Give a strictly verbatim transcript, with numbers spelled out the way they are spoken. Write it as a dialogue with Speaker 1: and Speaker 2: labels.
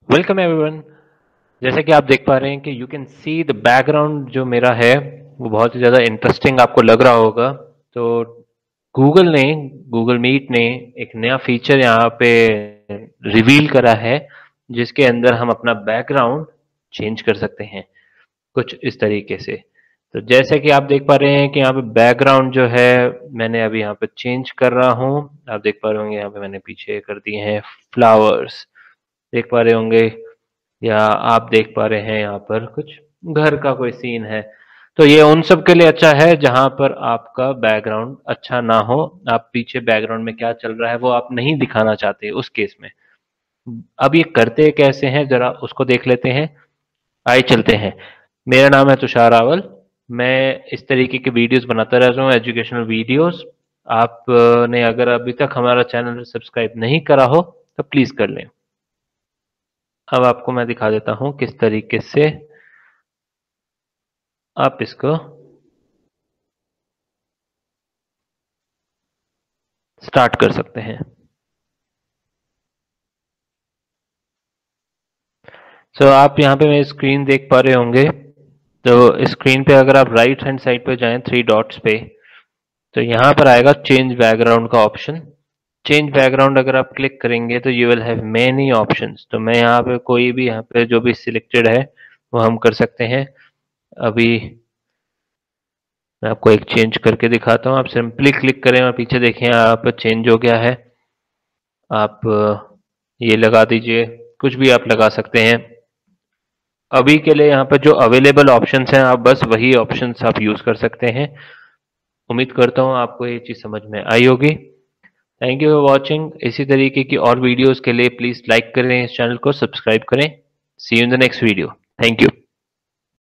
Speaker 1: Welcome everyone. जैसे कि आप देख पा रहे हैं कि you can see the background जो मेरा है वो बहुत ही ज़्यादा इंटरेस्टिंग आपको लग रहा होगा। तो गूगल ने गूगल मीट ने एक नया फीचर यहाँ पे रिवील करा है जिसके अंदर हम अपना बैकग्राउंड चेंज कर सकते हैं कुछ इस तरीके से। तो जैसे कि आप देख पा रहे हैं कि यहाँ पे बैकग्राउंड जो है मैंने अभी यहाँ पे चेंज कर रहा हूँ। आप देख पा रहे होंगे यहाँ पे मैंने पीछे कर दिए हैं फ्लावर्स, देख पा रहे होंगे, या आप देख पा रहे हैं यहाँ पर कुछ घर का कोई सीन है। तो ये उन सब के लिए अच्छा है जहां पर आपका बैकग्राउंड अच्छा ना हो, आप पीछे बैकग्राउंड में क्या चल रहा है वो आप नहीं दिखाना चाहते उस केस में। अब ये करते कैसे हैं जरा उसको देख लेते हैं। आइए चलते हैं। मेरा नाम है तुषार रावल। मैं इस तरीके के वीडियोस बनाता रहता हूँ, एजुकेशनल वीडियोस। आपने अगर अभी तक हमारा चैनल सब्सक्राइब नहीं करा हो तो प्लीज कर लें। अब आपको मैं दिखा देता हूं किस तरीके से आप इसको स्टार्ट कर सकते हैं। सो so, आप यहाँ पे मेरी स्क्रीन देख पा रहे होंगे। तो स्क्रीन पे अगर आप राइट हैंड साइड पे जाएं थ्री डॉट्स पे, तो यहाँ पर आएगा चेंज बैकग्राउंड का ऑप्शन। चेंज बैकग्राउंड अगर आप क्लिक करेंगे तो you will have many options. तो मैं यहाँ पे कोई भी यहाँ पे जो भी सिलेक्टेड है वो हम कर सकते हैं। अभी मैं आपको एक चेंज करके दिखाता हूँ। आप सिंपली क्लिक करें और पीछे देखें आप चेंज हो गया है। आप ये लगा दीजिए, कुछ भी आप लगा सकते हैं। अभी के लिए यहाँ पर जो अवेलेबल ऑप्शंस हैं आप बस वही ऑप्शंस आप यूज कर सकते हैं। उम्मीद करता हूँ आपको ये चीज़ समझ में आई होगी। Thank you for watching. इसी तरीके की और वीडियोस के लिए प्लीज़ लाइक करें, इस चैनल को सब्सक्राइब करें। See you in the next video. Thank you.